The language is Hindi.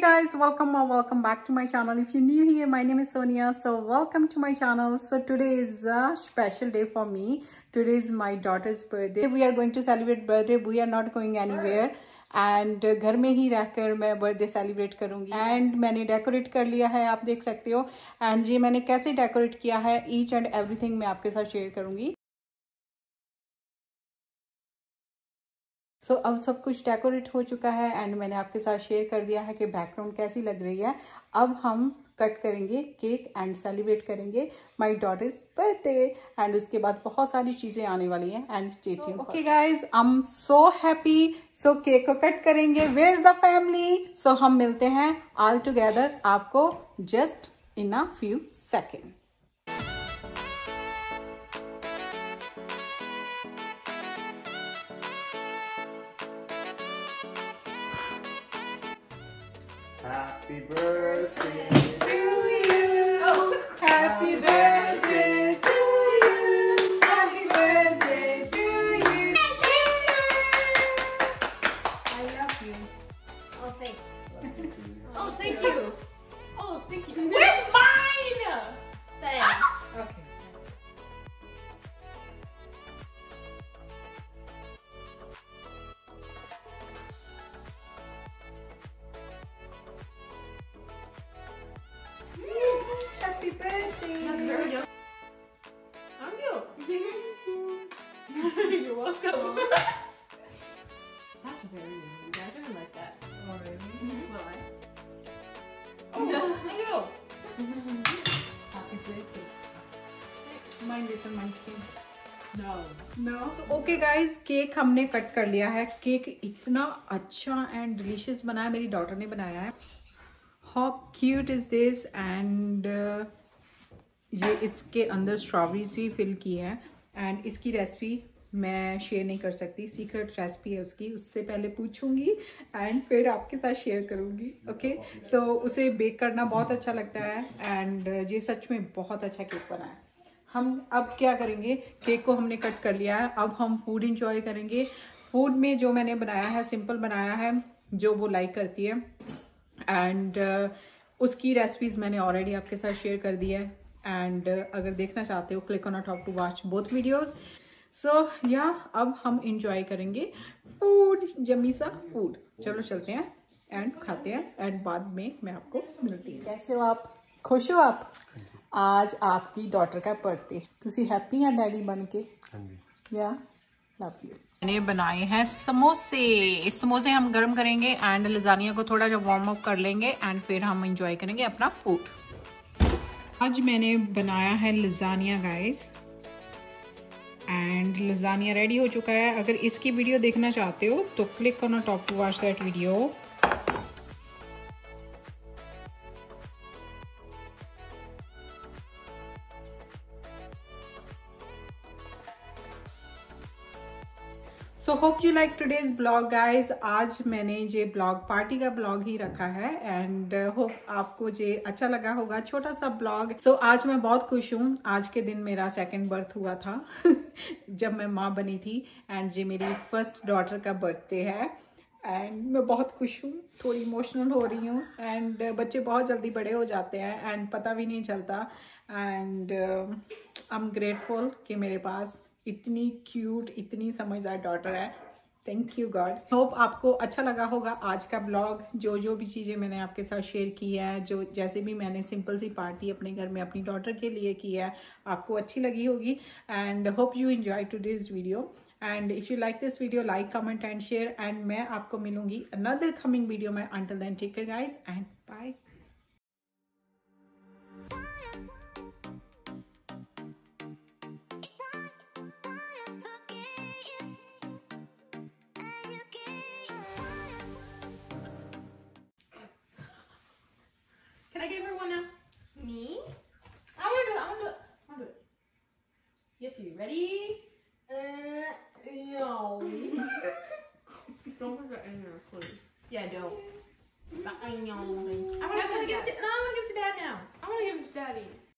guys, welcome or welcome back to my channel. If you're new here, my name is Sonia, so welcome to my channel. So today is a special day for me. Today is my daughter's birthday. We are going to celebrate birthday. We are not going anywhere. And घर में ही रहकर मैं बर्थडे सेलिब्रेट करूंगी. एंड मैंने डेकोरेट कर लिया है, आप देख सकते हो. एंड ये मैंने कैसे डेकोरेट किया है, ईच एंड एवरीथिंग मैं आपके साथ शेयर करूंगी. अब सब कुछ डेकोरेट हो चुका है एंड मैंने आपके साथ शेयर कर दिया है कि बैकग्राउंड कैसी लग रही है. अब हम कट करेंगे केक एंड सेलिब्रेट करेंगे माय डॉटर्स बर्थडे. एंड उसके बाद बहुत सारी चीजें आने वाली हैं. And stay tuned. Okay guys, I am so happy. So cake को कट करेंगे. Where is the family? So हम मिलते हैं ऑल टुगेदर आपको just in a few second. Happy birthday To you. Oh, happy birthday to you. Happy birthday to you. I love you. Oh, thanks. Oh, Thank you. Oh, thank you. Where's mine? Thanks. Okay. Happy birthday. That's very good. Thank you. You're welcome. That's very good. You guys are gonna like that. Oh, really? Will I? Oh, thank you. Happy birthday. My little munchkin. No. No. Okay guys, cake हमने कट कर लिया है. केक इतना अच्छा एंड डिलीशियस बना है, मेरी डॉटर ने बनाया है. How cute is this. And ये इसके अंदर स्ट्रॉबेरीज भी फिल की है. एंड इसकी रेसिपी मैं शेयर नहीं कर सकती, सीक्रेट रेसिपी है उसकी. उससे पहले पूछूंगी एंड फिर आपके साथ शेयर करूंगी. ओके, सो उसे बेक करना बहुत अच्छा लगता है. एंड ये सच में बहुत अच्छा केक बना है. हम अब क्या करेंगे, केक को हमने कट कर लिया है. अब हम फूड इंजॉय करेंगे. फूड में जो मैंने बनाया है, सिंपल बनाया है, जो वो लाइक करती है. एंड उसकी रेसिपीज मैंने ऑलरेडी आपके साथ शेयर कर दी है. एंड अगर देखना चाहते हो, click on top to watch both videos. So या अब हम इंजॉय करेंगे फूड, जमी सा फूड. चलो चलते हैं एंड खाते हैं. एंड बाद में मैं आपको मिलती हूँ. कैसे हो आप? खुश हो आप? आज आपकी डॉटर का बर्थडे. तुसी हैप्पी हैं डैडी बन के? या लव यू. मैंने बनाए हैं समोसे. समोसे हम गर्म करेंगे एंड लजानिया को थोड़ा सा वार्म अप कर लेंगे एंड फिर हम इंजॉय करेंगे अपना फूड. आज मैंने बनाया है lasagna guys. And lasagna ready हो चुका है. अगर इसकी वीडियो देखना चाहते हो तो click on top to watch that video. So hope you like today's blog guys. आज मैंने ये ब्लॉग पार्टी का ब्लॉग ही रखा है एंड होप आपको ये अच्छा लगा होगा, छोटा सा ब्लॉग. सो आज मैं बहुत खुश हूँ. आज के दिन मेरा सेकंड बर्थ हुआ था जब मैं माँ बनी थी. एंड ये मेरी फर्स्ट डॉटर का बर्थडे है एंड मैं बहुत खुश हूँ. थोड़ी इमोशनल हो रही हूँ. एंड बच्चे बहुत जल्दी बड़े हो जाते हैं एंड पता भी नहीं चलता. एंड आई एम ग्रेटफुल कि मेरे पास इतनी क्यूट, इतनी समझदार डॉटर है. Thank you God. होप आपको अच्छा लगा होगा आज का ब्लॉग. जो भी चीज़ें मैंने आपके साथ शेयर की है, जो जैसे भी मैंने सिंपल सी पार्टी अपने घर में अपनी डॉटर के लिए की है, आपको अच्छी लगी होगी. And hope you enjoy today's video. And if you like this video, like, comment and share. And मैं आपको मिलूंगी अनदर कमिंग वीडियो में. Until then take care guys and bye. Can I give her one now? Me? I want to do it. I want to do it. I want to do it. Yes, you ready? No. Don't put that in there, please. Yeah, don't. I want to give it to. No, I want to give it to Dad now. I want to give it to Daddy.